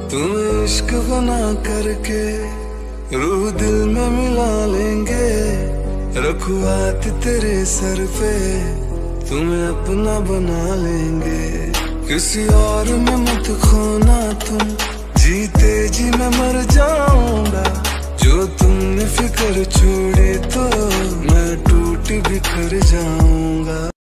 तुम्हें इश्क बना करके रूह दिल में मिला लेंगे। रखो हाथ तेरे सर पे, तुम्हें अपना बना लेंगे। किसी और में मत खोना तुम, जीते जी मैं मर जाऊंगा। जो तुमने फिक्र छोड़ी तो मैं टूट बिखर जाऊंगा।